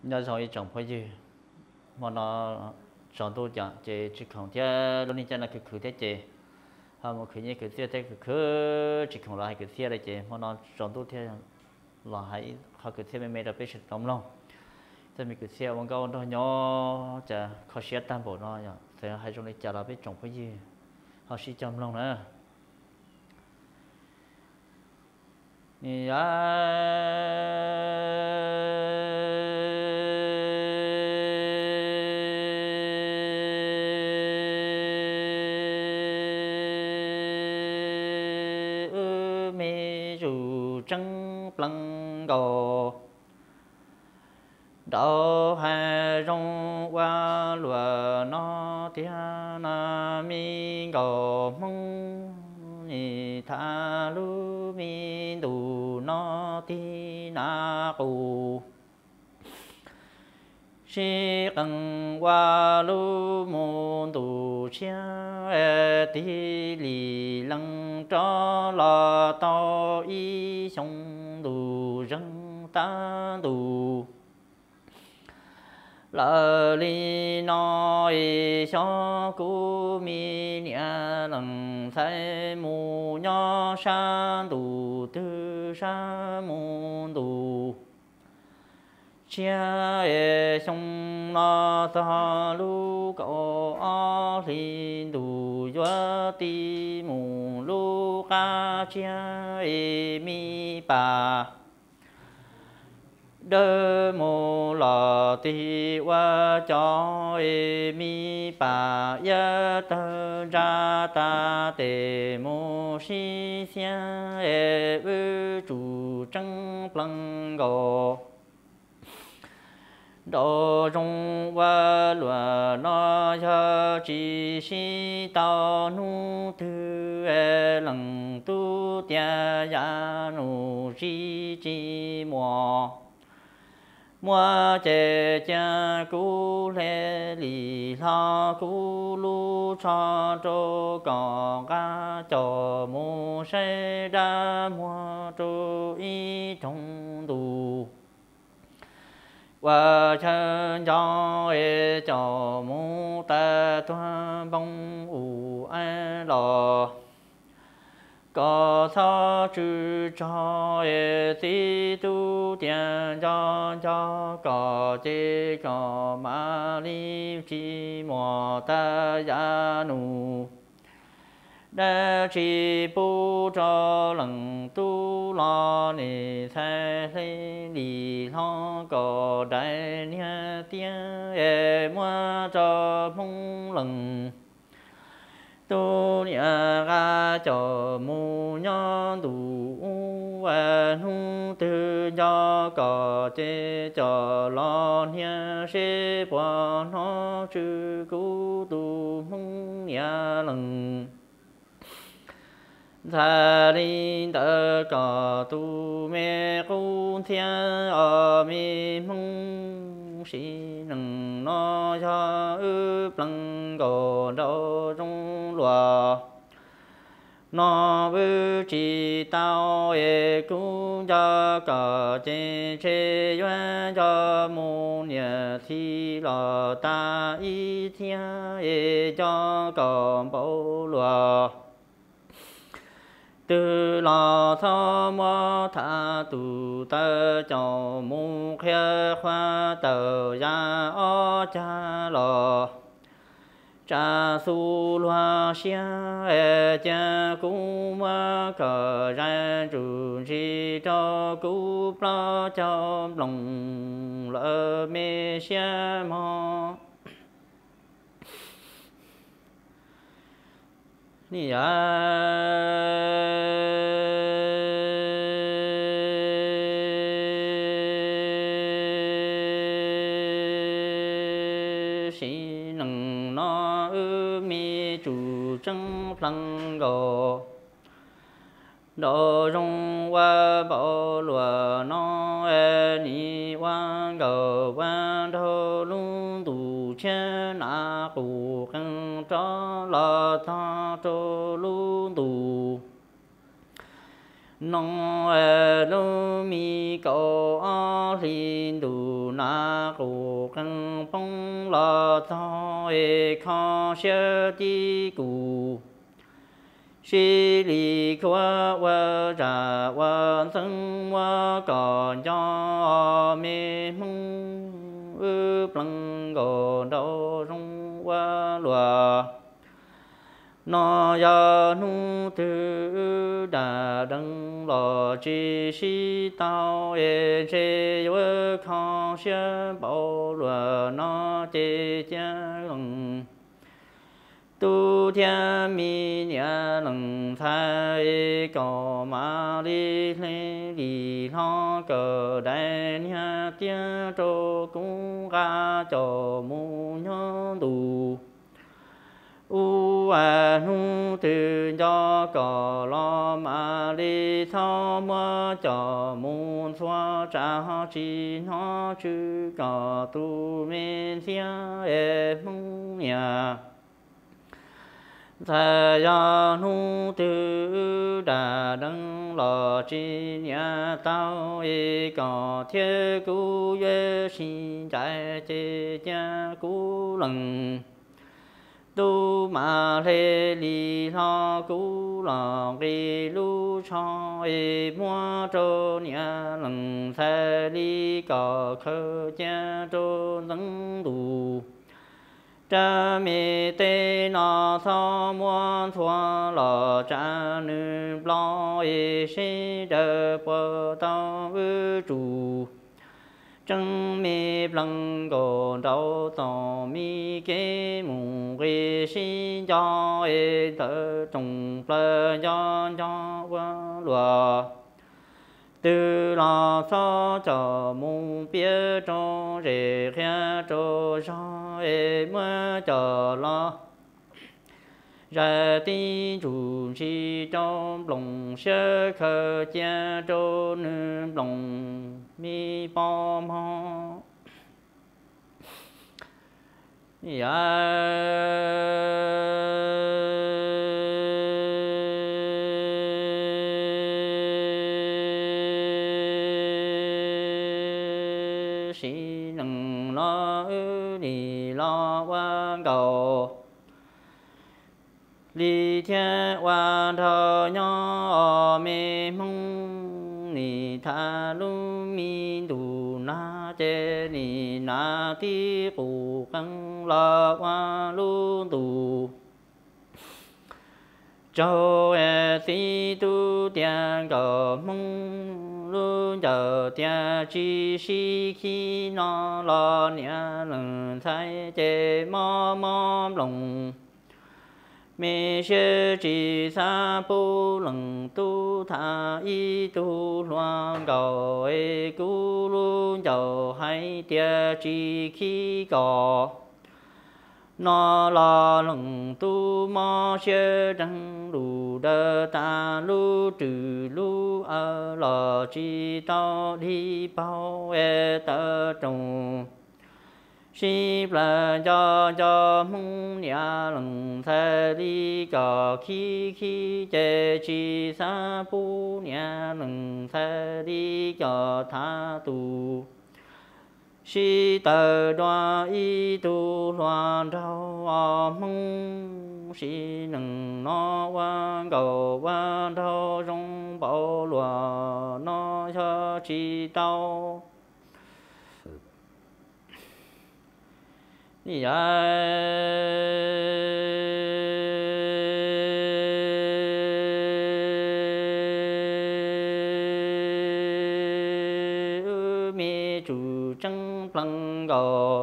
nhớ rồi chồng phải gì mà nó chọn tôi chẳng chỉ không thế lúc này chắc là cứ thế chị một khi như cứ thế cứ chỉ không lại cứ thế đấy chị mà nó chọn tôi thế là hãy họ cứ thế mình đã biết sự tóm lòng thế mình cứ thế ông câu nó nhỏ chả khó xé tam bộ nó nhở thế hai trong này chả là biết chồng phải gì họ sẽ chăm lòng nữa nè trăng plăng gò đạo hà rong qua lúa nó tia na mi gò mông ni tha lu mi đủ nó ti na cụ si cần qua lu môn đủ chia ti lì lăng cho là to y sông đủ răng ta đủ la li nói cho cô mi nhà lần sai mù nhỏ san đủ tư sa mù đủ chia e sông na ta lu có a li đủ doa ti mù lu ca chia e mi pa đơ mô lò ti wa cho e mi pa ya tơ ra ta te mô si xia e vư chủ trăng plăng gò đồ rong wa lùa nó cho chỉ si tao nu thư e lăng tu tia ya nu chi mò mua chế cha cú lê lì la cú lu cha cho cỏ cá cho mu sẽ ra mua cho y trong đủ và chân cho e cho mu ta toa bông u ai lò có sao chữ cho e ti tu tiền cho có chế có ma li chi mò ta ya nu đã chỉ bu cho lần tu lo ni sai li li lo có đại nia tiếng e mua cho mong lần tu nhà ga cho mu nhon đủ nu tư cho có chế cho lo nia sẽ bỏ nó chữ cú tu mong nhà lần gia đình đã có tu mẹ con thiên ở mi mong si nâng nó cho ư plăng gò đâu trong lúa nó vư chỉ tao e cũng cho cả trên chế duyên cho môn nhà thi lò ta y thiên e cho cả bao lúa từ lò thọ mò tha tu ta cho mu khe khoa tờ ya o cha lò cha su loa xia e cha cu ma cờ ra trụ chi cho cu pla cho lòng lỡ mê xia mò ni si nâng nó ư mi chủ trăng plăng gò đồ rong qua bao lúa nó e ni quan gò quan thô lung tu chen na cụ căng cho la ta cho lung tu nó e lu mi có a linh tu na cụ căng phong lo thọ khó xưa đi cụ xí lì khoa wa ra wa thân wa còn cho mê mông plăng gò đâu rong wa lùa nó ya nu tư đà đăng lò chi si tao chế vơ khó xia bảo lùa nó chế cha lăng tu thiên mi nhà lăng thái có ma li lê li lo cờ đại nhà tia trô cũng ga cho mu nhớ đủ u a nu từ cho cò lo ma li thao mơ cho muôn xoa trả chi nó chữ cò tu men thia mong nhà thà ya nu từ đà đăng lò chi nhà tao cò thiết cú ye xin trái chế cha cú lần tu ma lê li lo cú lò ri lu cho mua trô nhà lần thà li cò khơ cha trô nắng đủ cha mi tê na tho muôn thua lò cha nữ lo sĩ đờ bờ tao trụ chân mi lăng gò đau tò mi kế mù ghê sĩ cho tờ trùng plơ cho qua lùa từ lò so cho mù bia cho rể khẽ cho cho mưa cho lo ra ti chủ chi trong lòng sơ khờ cha cho nữ lòng mi bò mò sĩ nâng lo đi lo quan cầu li thiên quan thờ nhỏ mê mông ni tha lu mi du na chế ni na ti cụ căng la qua lu tu cho si tu tiền cờ mông lu chờ tiền chi si khi nó lo nhà lần thay chế mò lòng mê sư chỉ sa bu lần tu tha y tu loan cầu cú luôn chờ hay tia chi khi có nó là lần tu mò sư đăng đủ đơ ta lu trừ lu ở lò chi tao đi bao tơ trùng si là cho mong nhà lần thề đi cò khi chế chi sa bu nhà lần thề đi cò tha tu si tờ đoa y tu loan trao mong si nâng nó quan cầu quan thao trong bảo loa nó cho chi tao mi chủ trăng plăng gò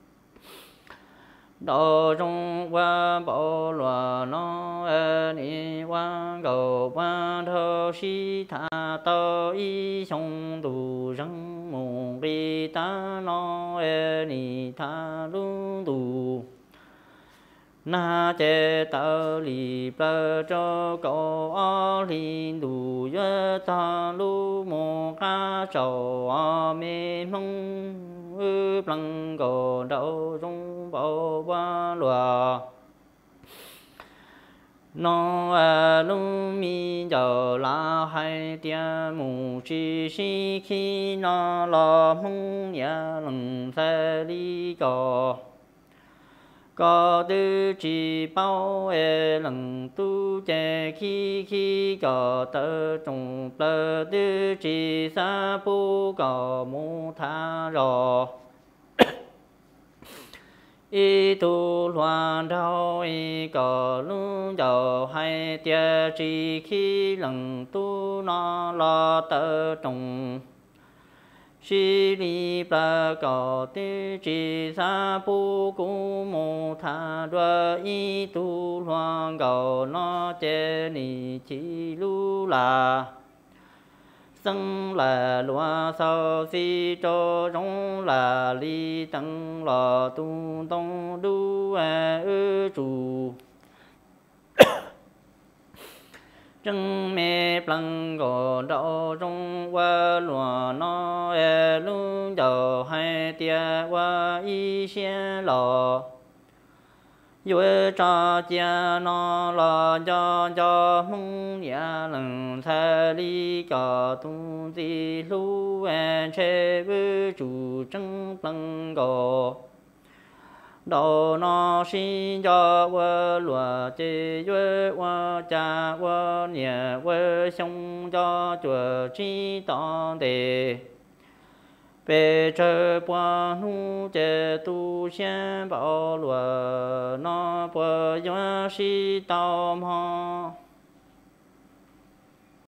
đồ trong qua bảo loa nó ni quan cầu quan thơ si tha tơ y sông tu răng mùng đi ta nó ni tha lu tu na chế tơ li plơ cho cầu o li đủ yơ ta lu mô ca trầu mê mông plăng cầu đậu trong bảo qua lùa nó a lu mi giờ la hai tia mu chi si khi nó lo mong ya lăng sa li có tư chỉ bao lần tu chế khi có tơ trùng tơ tư chỉ sa bu có mu tha rò y tu loan đau y có lu dầu hai tia chỉ khi lần tu nó lo tơ trùng si li ba có tư chỉ sa bu cu mô tha đoa y tu loan gạo nó chế ni chi lu la sân là loa sao si cho rong là li tăng lò tu tông du ư chủ trăng mẹ plăng gò đỏ rong qua lúa nó lu dầu hai tia qua y xe lò yêu cho cha nó lo cho mong ya lần tha li cả tu di lu che với chủ trăng plăng gò đầu nó xin cho vợ lúa chế vợ vợ cha vợ nhà vợ xong cho chùa chi tỏ đề về trời qua nu chế tu sen bảo lúa nó bờ gió si tao mò